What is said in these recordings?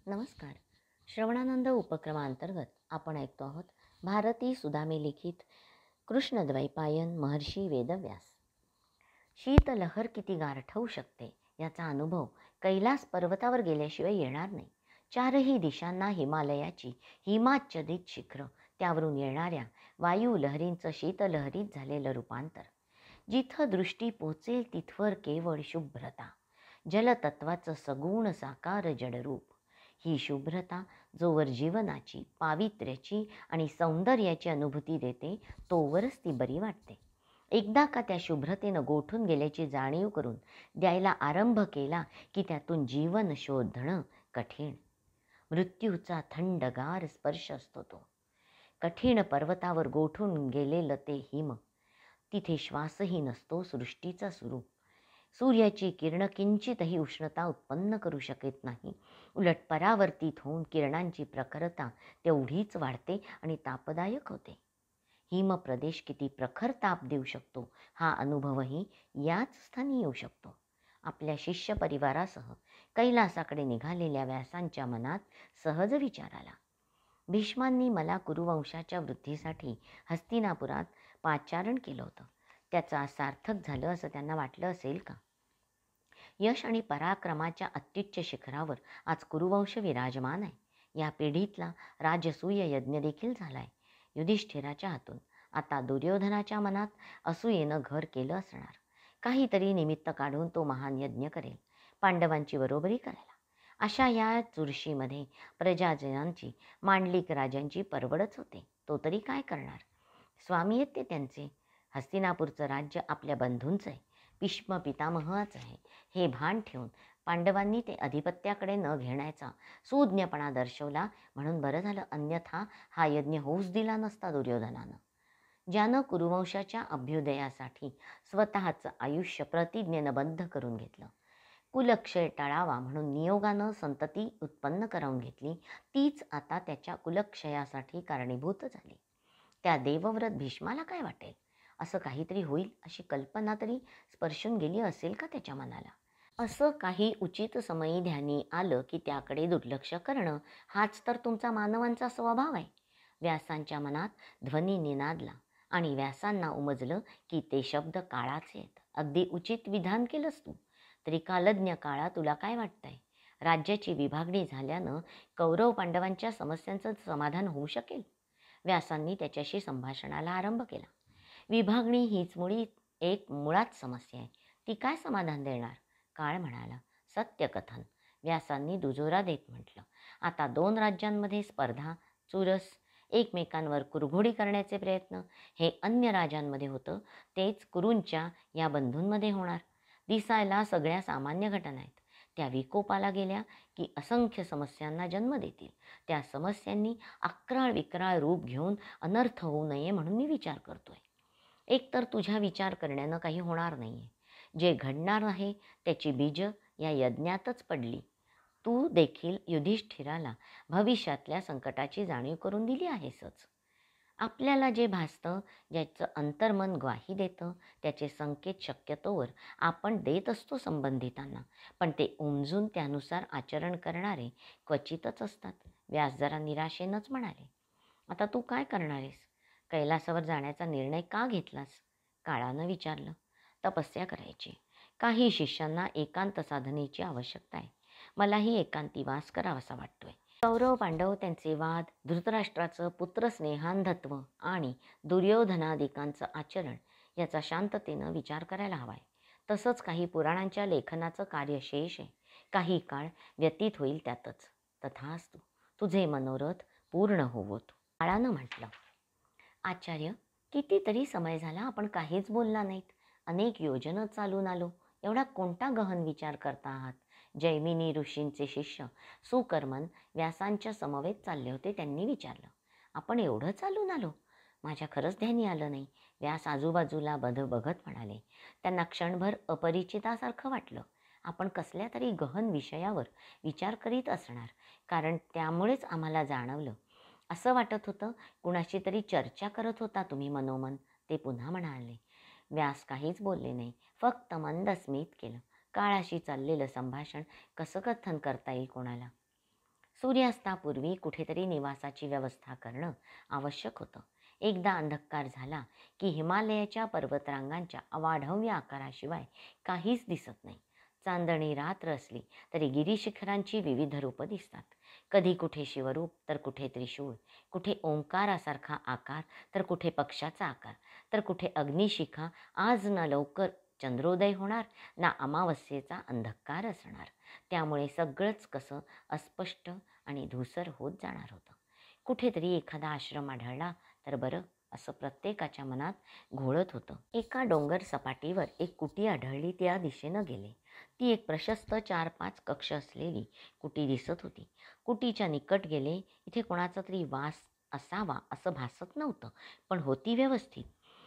नमस्कार. श्रवणानंद उपक्रमांतर्गत आपण ऐकतो आहोत भारती सुदामे लिखित कृष्णद्वैपायन महर्षी वेदव्यास. शीतलहर किती गारठवू शकते याचा अनुभव कैलास पर्वतावर गेल्याशिवाय येणार नाही. चारही दिशांना हिमालयाची हिमाच्छादित शिखरं, त्यावरून येणाऱ्या वायुलहरींचं शीतलहरीत झालेलं रूपांतर. जिथं दृष्टी पोचेल तिथवर केवळ शुभ्रता, जलतत्वाचं सगुण साकार जडरूप. ही शुभ्रता जोवर जीवनाची, पावित्र्याची आणि सौंदर्याची अनुभूती देते तोवरच ती बरी वाटते. एकदा का त्या शुभ्रतेनं गोठून गेल्याची जाणीव करून द्यायला आरंभ केला की त्यातून जीवन शोधणं कठीण. मृत्यूचा थंडगार स्पर्श असतो तो. कठीण पर्वतावर गोठून गेलेलं ते हिम. तिथे श्वासही नसतो सृष्टीचा सुरू. सूर्याची किरण किंचितही उष्णता उत्पन्न करू शकत नाही. उलट परावर्तित होऊन किरणांची प्रखरता तेवढीच वाढते आणि तापदायक होते. हिमप्रदेश किती प्रखर ताप देऊ शकतो हा अनुभवही याच स्थानी येऊ शकतो. आपल्या शिष्य परिवारासह कैलासाकडे निघालेल्या व्यासांच्या मनात सहज विचार आला. भीष्मांनी मला कुरुवंशाच्या वृद्धीसाठी हस्तिनापुरात पाचारण केलं होतं. त्याचं सार्थक झालं असं त्यांना वाटलं असेल का? यश आणि पराक्रमाच्या अत्युच्च शिखरावर आज कुरुवंश विराजमान आहे. या पिढीतला राजसूय यज्ञ देखील झालाय युधिष्ठिराच्या हातून. आता दुर्योधनाच्या मनात असूयेनं घर केलं असणार. काहीतरी निमित्त काढून तो महान यज्ञ करेल, पांडवांची बरोबरी करायला. अशा या चुरशीमध्ये प्रजाजनांची, मांडलिक राजांची परवडच होते. तो तरी काय करणार? स्वामी आहेत ते त्यांचे. हस्तिनापूरचं राज्य आपल्या बंधूंचं आहे, भीष्म पितामहाचं आहे. हे भान ठेवून पांडवांनी ते अधिपत्याकडे न घेण्याचा सुज्ञपणा दर्शवला म्हणून बरं झालं. अन्यथा हा यज्ञ होऊच दिला नसता दुर्योधनानं. ज्यानं कुरुवंशाच्या अभ्युदयासाठी स्वतःचं आयुष्य प्रतिज्ञेनं बद्ध करून घेतलं, कुलक्षय टाळावा म्हणून नियोगानं संतती उत्पन्न करून घेतली, तीच आता त्याच्या कुलक्षयासाठी कारणीभूत झाली. त्या देवव्रत भीष्माला काय वाटेल? असं काहीतरी होईल अशी कल्पना तरी स्पर्शून गेली असेल का त्याच्या मनाला? असं काही उचित समयी ध्यानी आलं की त्याकडे दुर्लक्ष करणं हाच तर तुमचा मानवांचा स्वभाव आहे. व्यासांच्या मनात ध्वनी निनादला आणि व्यासांना उमजलं की ते शब्द काळाचे आहेत. अगदी उचित विधान केलंस तू. त्रिकालज्ञ काळा, तुला काय वाटतंय? राज्याची विभागणी झाल्यानं कौरव पांडवांच्या समस्यांचं समाधान होऊ शकेल? व्यासांनी त्याच्याशी संभाषणाला आरंभ केला. विभागणी हीच मुळात समस्या आहे. ती काय समाधान देणार? काळ म्हणाला. सत्यकथन. व्यासांनी दुजोरा देत म्हटलं. आता दोन राज्यांमध्ये स्पर्धा, चुरस, एकमेकांवर कुरघोडी करण्याचे प्रयत्न हे अन्य राजांमध्ये होतं, तेच कुरूंच्या या बंधूंमध्ये होणार. दिसायला सगळ्या सामान्य घटना आहेत. त्या विकोपाला गेल्या की असंख्य समस्यांना जन्म देतील. त्या समस्यांनी अक्राळ विक्राळ रूप घेऊन अनर्थ होऊ नये म्हणून मी विचार करतोय. एकतर तुझ्या विचार करण्यानं काही होणार नाही आहे. जे घडणार आहे त्याची बीजं या यज्ञातच पडली. तू देखील युधिष्ठिराला भविष्यातल्या संकटाची जाणीव करून दिली आहेसच. आपल्याला जे भासतं, ज्याचं अंतर्मन ग्वाही देतं, त्याचे संकेत शक्यतोवर आपण देत असतो संबंधितांना, पण ते उमजून त्यानुसार आचरण करणारे क्वचितच असतात. व्यास जरा निराशेनंच म्हणाले. आता तू काय करणार आहेस? कैलासावर जाण्याचा निर्णय का घेतलास? काळानं विचारलं. तपस्या करायची. काही शिष्यांना एकांत साधनेची आवश्यकता आहे. मलाही एकांतीवास करावासा वाटतोय. कौरव पांडव, त्यांचे वाद, धृतराष्ट्राचं पुत्रस्नेहांधत्व आणि दुर्योधनादिकांचं आचरण याचा शांततेनं विचार करायला हवाय. तसंच काही पुराणांच्या लेखनाचं कार्य शेष आहे. काही काळ व्यतीत होईल त्यातच. तथास्तु. तुझे मनोरथ पूर्ण होवोत. काळानं म्हटलं. आचार्य, कितीतरी समय झाला आपण काहीच बोलला नाहीत. अनेक योजना चालून आलो. एवढा कोणता गहन विचार करता आहात? जैमिनी ऋषींचे शिष्य सुकर्मन व्यासांच्या समवेत चालले होते. त्यांनी विचारलं. आपण एवढं चालून आलो? माझ्या खरंच ध्यानी आलं नाही. व्यास आजूबाजूला बघत म्हणाले. त्यांना क्षणभर अपरिचितासारखं वाटलं. आपण कसल्या तरी गहन विषयावर विचार करीत असणार, कारण त्यामुळेच आम्हाला जाणवलं. असं वाटत होतं कुणाशी तरी चर्चा करत होता तुम्ही मनोमन. ते पुन्हा म्हणाले. व्यास काहीच बोलले नाही, फक्त मंद स्मित केलं. काळाशी चाललेलं संभाषण कसं कथन करता येईल कोणाला? सूर्यास्तापूर्वी कुठेतरी निवासाची व्यवस्था करणं आवश्यक होतं. एकदा अंधकार झाला की हिमालयाच्या पर्वतरांगांच्या अवाढव्य आकाराशिवाय काहीच दिसत नाही. चांदणी रात्र असली तरी गिरीशिखरांची विविध रूपं दिसतात. कधी कुठे शिवरूप तर कुठे त्रिशूळ, कुठे ओंकारासारखा आकार तर कुठे पक्षाचा आकार, तर कुठे अग्निशिखा. आज ना लवकर चंद्रोदय होणार ना अमावस्येचा अंधकार असणार. त्यामुळे सगळंच कसं अस्पष्ट आणि धूसर होत जाणार होतं. कुठेतरी एखादा आश्रम आढळला तर बरं असं प्रत्येकाच्या मनात घोळत होतं. एका डोंगर सपाटीवर एक कुटी आढळली. त्या दिशेनं गेले. ती एक प्रशस्त 4-5 कक्ष असलेली कुटी दिसत होती. कुटीच्या निकट गेले. इथे कोणाचा तरी वास असावा असं भासत नव्हतं, पण होती व्यवस्थित.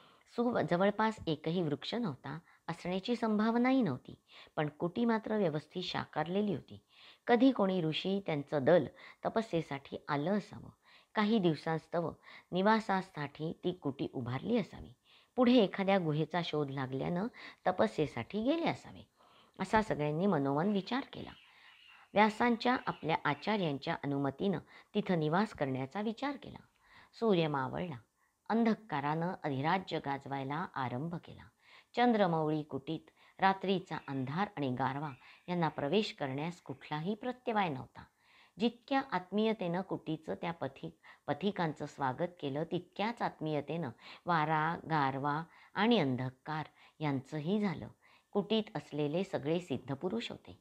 जवळपास एकही वृक्ष नव्हता, असण्याची संभावनाही नव्हती. पण कुटी मात्र व्यवस्थित साकारलेली होती. कधी कोणी ऋषी त्यांचं दल तपस्येसाठी आलं असावं. काही दिवसांस्तव निवासासाठी ती कुटी उभारली असावी. पुढे एखाद्या गुहेचा शोध लागल्यानं तपस्येसाठी गेले असावे, असा सगळ्यांनी मनोमन विचार केला. व्यासांच्या आपल्या आचार्यांच्या अनुमतीनं तिथं निवास करण्याचा विचार केला. सूर्य मावळला. अंधकारानं अधिराज्य गाजवायला आरंभ केला. चंद्रमौळी कुटीत रात्रीचा अंधार आणि गारवा यांना प्रवेश करण्यास कुठलाही प्रत्यवाय नव्हता. जितक्या आत्मीयतेनं कुटीचं त्या पथिकांचं स्वागत केलं, तितक्याच आत्मीयतेनं वारा, गारवा आणि अंधकार यांचंही झालं. कुटीत असलेले सगळे सिद्धपुरुष होते.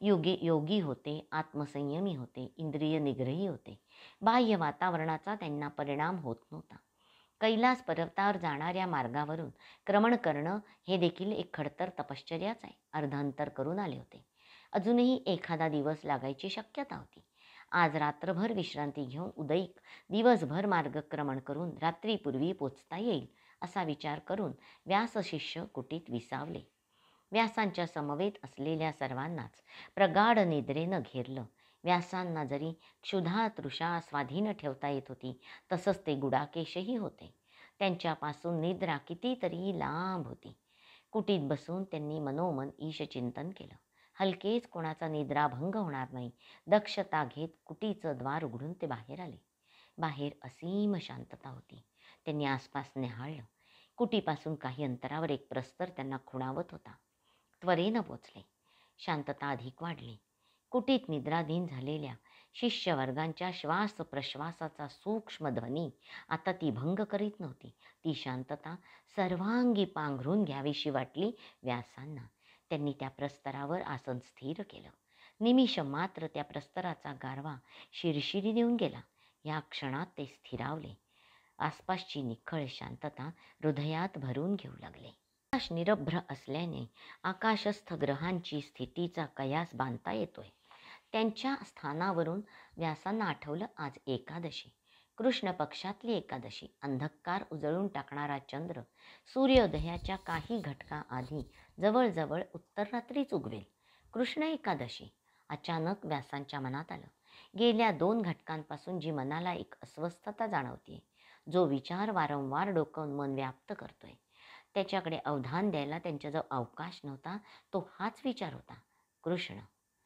योगी होते, आत्मसंयमी होते, इंद्रिय निग्रही होते. बाह्य वातावरणाचा त्यांना परिणाम होत नव्हता. कैलास पर्वतावर जाणाऱ्या मार्गावरून क्रमण करणं हे देखील एक खडतर तपश्चर्याच आहे. अर्धांतर करून आले होते. अजूनही एखादा दिवस लागायची शक्यता होती. आज रात्रभर विश्रांती घेऊन उदयिक दिवसभर मार्गक्रमण करून रात्रीपूर्वी पोचता येईल असा विचार करून व्यासशिष्य कुटीत विसावले. व्यासांच्या समवेत असलेल्या सर्वांनाच प्रगाढ निद्रेनं घेरलं. व्यासांना जरी क्षुधा तृषा स्वाधीन ठेवता येत होती, तसंच ते गुडाकेशही होते. त्यांच्यापासून निद्रा कितीतरी लांब होती. कुटीत बसून त्यांनी मनोमन ईशचिंतन केलं. हलकेच कोणाचा निद्राभंग होणार नाही दक्षता घेत कुटीचं द्वार उघडून ते बाहेर आले. बाहेर असीम शांतता होती. त्यांनी आसपास निहाळलं. कुटीपासून काही अंतरावर एक प्रस्तर त्यांना खुणावत होता. त्वरेनं पोचले. शांतता अधिक वाढली. कुटीत निद्राधीन झालेल्या शिष्यवर्गांच्या श्वास प्रश्वासाचा सूक्ष्म ध्वनी आता ती भंग करीत नव्हती. ती शांतता सर्वांगी पांघरून घ्यावीशी वाटली व्यासांना. त्यांनी त्या प्रस्तरावर आसन स्थिर केलं. निमिष मात्र त्या प्रस्तराचा गारवा शिरशिरी देऊन गेला. या क्षणात ते स्थिरावले. आसपासची निखळ शांतता हृदयात भरून घेऊ लागले. आकाश निरभ्र असल्याने आकाशस्थ ग्रहांची स्थितीचा कयास बांधता येतोय. त्यांच्या स्थानावरून व्यासांना आठवलं आज एकादशी, कृष्ण पक्षातली एकादशी. अंधकार उजळून टाकणारा चंद्र सूर्योदयाच्या काही घटकाआधी जवळजवळ उत्तर रात्रीच उगवेल. कृष्ण एकादशी. अचानक व्यासांच्या मनात आलं. गेल्या 2 घटकांपासून जी मनाला एक अस्वस्थता जाणवतीये, जो विचार वारंवार डोकावून मन व्याप्त करतोय, त्याच्याकडे अवधान द्यायला त्यांच्याजवळ अवकाश नव्हता. तो हाच विचार होता. कृष्ण,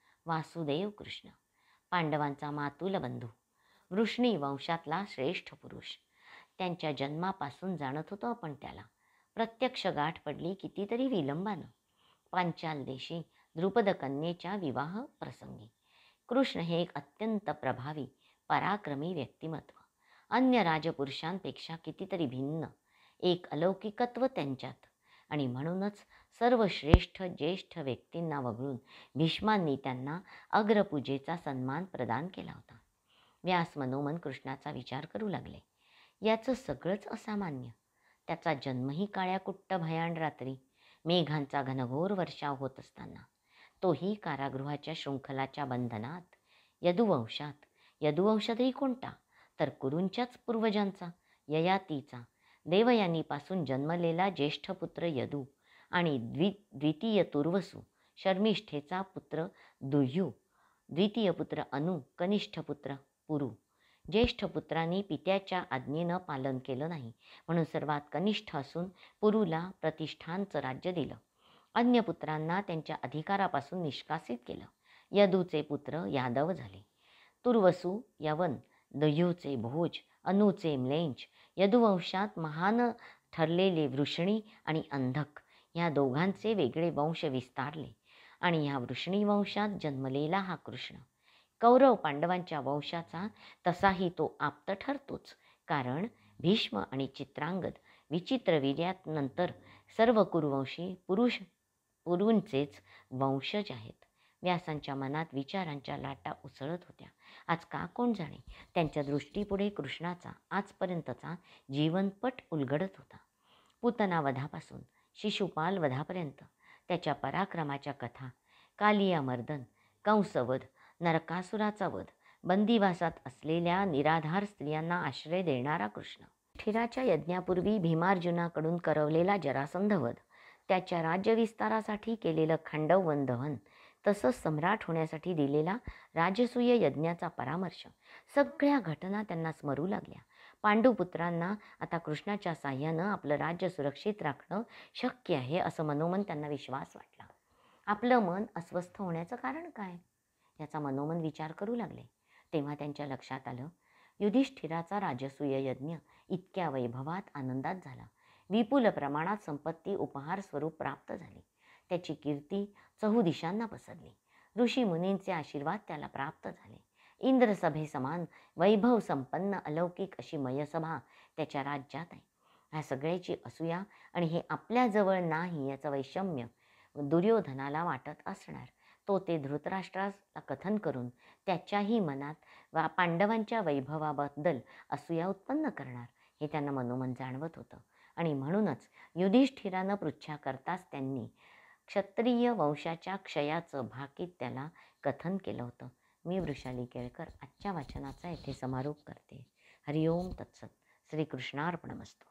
वासुदेव कृष्ण, पांडवांचा मातुल बंधू, वृष्णी वंशातला श्रेष्ठ पुरुष. त्यांच्या जन्मापासून जाणत होतो आपण त्याला. प्रत्यक्ष गाठ पडली कितीतरी विलंबानं, पांचाल देशी द्रुपद कन्येच्या विवाह प्रसंगी. कृष्ण हे एक अत्यंत प्रभावी पराक्रमी व्यक्तिमत्व. अन्य राजपुरुषांपेक्षा कितीतरी भिन्न एक अलौकिकत्व त्यांच्यात. आणि म्हणूनच सर्वश्रेष्ठ ज्येष्ठ व्यक्तींना वगळून भीष्मांनी त्यांना अग्रपूजेचा सन्मान प्रदान केला होता. व्यास मनोमन कृष्णाचा विचार करू लागले. याचं सगळंच असामान्य. त्याचा जन्मही काळ्या कुट्ट भयाण रात्री, मेघांचा घनघोर वर्षाव होत असताना. तोही कारागृहाच्या शृंखलाच्या बंधनात. यदुवंशात. यदुवंश तरी कोणता, तर कुरूंच्याच पूर्वजांचा, ययातीचा. देवयानीपासून जन्मलेला ज्येष्ठ पुत्र यदू आणि द्वितीय तुर्वसू शर्मिष्ठेचा पुत्र दुह्यू, द्वितीय पुत्र अनु, कनिष्ठ पुत्र पुरू. ज्येष्ठ पुत्रांनी पित्याच्या आज्ञेनं पालन केलं नाही, म्हणून सर्वात कनिष्ठ असून पुरूला प्रतिष्ठांचं राज्य दिलं. अन्य पुत्रांना त्यांच्या अधिकारापासून निष्कासित केलं. यदूचे पुत्र यादव झाले. तुर्वसू यवन, दह्यूचे भोज, अनूचे म्लेंच, यदुवंशात महान ठरलेले वृषणी आणि अंधक ह्या दोघांचे वेगळे वंश विस्तारले आणि ह्या वृषणी वंशात जन्मलेला हा कृष्ण कौरव पांडवांच्या वंशाचा तसाही तो आप्त ठरतोच. कारण भीष्म आणि चित्रांगद विचित्रवीर्यात नंतर सर्व कुरुवंशी पुरूंचेच वंशज आहेत. व्यासांच्या मनात विचारांच्या लाटा उसळत होत्या. आज का कोण जाणे, त्यांच्या दृष्टीपुढे कृष्णाचा आजपर्यंतचा जीवनपट उलगडत होता. पूतना वधापासून शिशुपाल वधापर्यंत त्याच्या पराक्रमाच्या कथा, कालिया मर्दन, कंसवध, नरकासुराचा वध, बंदिवासात असलेल्या निराधार स्त्रियांना आश्रय देणारा कृष्ण, युधिष्ठिराच्या यज्ञापूर्वी भीमार्जुनाकडून करवलेला जरासंधवध, त्याच्या राज्यविस्तारासाठी केलेलं खांडवन दहन, तसंच सम्राट होण्यासाठी दिलेला राजसूय यज्ञाचा परामर्श, सगळ्या घटना त्यांना स्मरू लागल्या. पांडुपुत्रांना आता कृष्णाच्या साह्यानं आपलं राज्य सुरक्षित राखणं शक्य आहे असं मनोमन त्यांना विश्वास वाटला. आपलं मन अस्वस्थ होण्याचं कारण काय याचा मनोमन विचार करू लागले. तेव्हा त्यांच्या लक्षात आलं, युधिष्ठिराचा राजसूय यज्ञ इतक्या वैभवात आनंदात झाला. विपुल प्रमाणात संपत्ती उपहार स्वरूप प्राप्त झाली. त्याची कीर्ती चहुदिशांना पसरली. ऋषी मुनींचे आशीर्वाद त्याला प्राप्त झाले. इंद्रसभेसमान वैभव संपन्न अलौकिक अशी मयसभा त्याच्या राज्यात आहे. ह्या सगळ्याची असूया आणि हे आपल्याजवळ नाही याचं वैषम्य दुर्योधनाला वाटत असणार. तो ते धृतराष्ट्राला कथन करून त्याच्याही मनात पांडवांच्या वैभवाबद्दल असूया उत्पन्न करणार हे त्यांना मनोमन जाणवत होतं. आणि म्हणूनच युधिष्ठिरानं पृच्छा करताच त्यांनी क्षत्रिय वंशाच्या क्षयाचं भाकीत त्याला कथन केलं होतं. मी वृषाली केळकर आजच्या वाचनाचा येथे समारोप करते. हरिओम तत्सत. श्रीकृष्णार्पणमस्तु.